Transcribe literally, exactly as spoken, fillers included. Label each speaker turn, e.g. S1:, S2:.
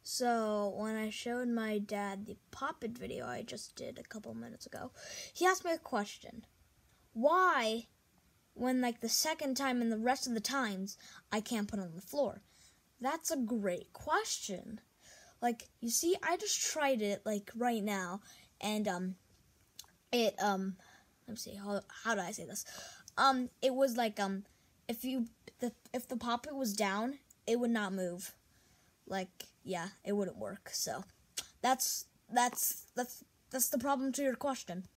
S1: So when I showed my dad the popit video I just did a couple minutes ago, he asked me a question. Why, when like the second time and the rest of the times, I can't put it on the floor? That's a great question. Like, you see, I just tried it like right now, and um, it um, let me see, how how do I say this? Um, it was like um, if you the if the popit was down, it would not move. Like, yeah, it wouldn't work. So that's that's that's that's the problem to your question.